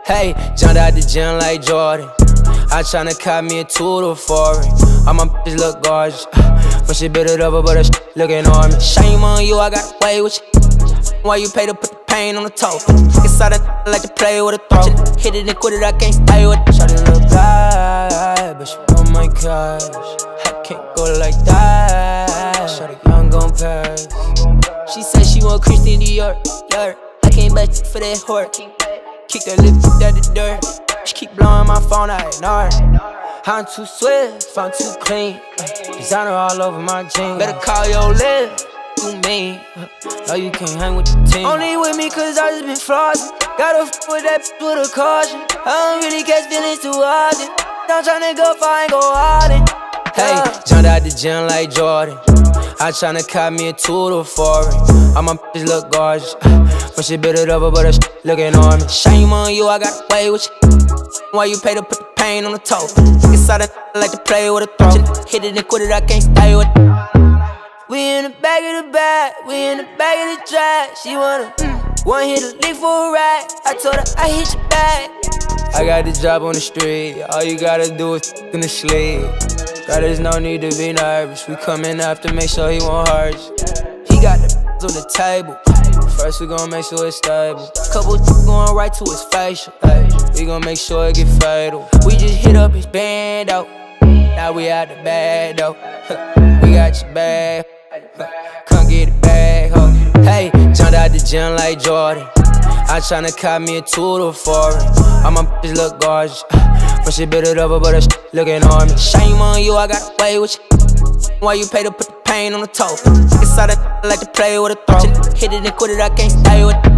Hey, jumped out the gym like Jordan. I tryna cop me a two-door foreign. All my bitches look gorgeous, but she built it over, but her shit looking on me. Shame on you, I got away with you. Why you pay to put the pain on the toe? Inside I like to play with a throat. Hit it and quit it, I can't stay with it. Shawty look bad, but she want my cash. I can't go like that. Shawty young gon' pass. She said she want Christian Dior. I can't bet you for that whore. Kick that lip out the dirt. She keep blowing my phone, I ignore it. I'm too swift, I'm too clean. Designer all over my jeans. Better call your lip, you mean. No, you can't hang with the team. Only with me cause I just been flossing. Gotta f with that with a caution. I don't really catch feelings too often. I'm tryna go far and go hard in. Hey, jumped out the gym like Jordan. I tryna cop me a two-door foreign. All my bitches look gorgeous, but she built it over, but her shit looking on me. Shame on you, I got away with you. Why you pay to put the pain on the toe? Inside I like to play with a throat. Hit it and quit it, I can't stay with it. We in the back of the bag, we in the back of the track. She wanna one hit a lick for a ride. I told her I hit your back. I got the job on the street. All you gotta do is in the sleep. God, there's no need to be nervous. We coming after, make sure he won't hurt you. He got the on the table. First we gon' make sure it's stable. Couple going right to his facial. We gon' make sure it get fatal. We just hit up his band out. Now we out the bag though. We got your bag. Come get it back, ho. Hey, jumped out the gym like Jordan. I tryna cop me a two-door foreign. All my bitches look gorgeous, but she built it over, but her shit looking on me. Shame on you, I got away with you. Why you pay to put the pain on the toe? Inside I like to play with a throat. Hit it and quit it, I can't stay with it.